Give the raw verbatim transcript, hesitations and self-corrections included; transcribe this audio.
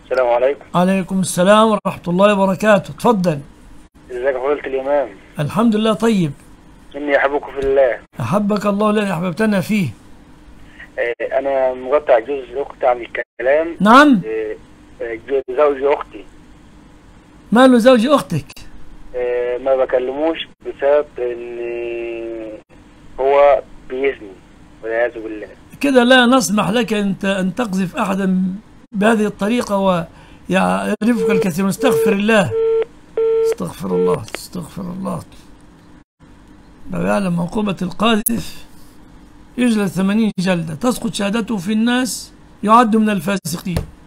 السلام عليكم. عليكم السلام ورحمة الله وبركاته. اتفضل. ازيك يا فضيلة الإمام؟ الحمد لله طيب. إني أحبكم في الله. أحبك الله الذي أحببتنا فيه. آه، أنا مقطع جوز أختي عن الكلام. نعم. آه، آه، جو- زوج أختي. ماله زوج أختك؟ آه، ما بكلموش بسبب إن هو بيزني والعياذ بالله. كده لا نسمح لك أنت أن تقذف أحدا بهذه الطريقة ويعرفك الكثيرون. استغفر الله، استغفر الله، استغفر الله. لو يعلم عقوبة القاذف يجلد ثمانين جلدة، تسقط شهادته في الناس، يعد من الفاسقين.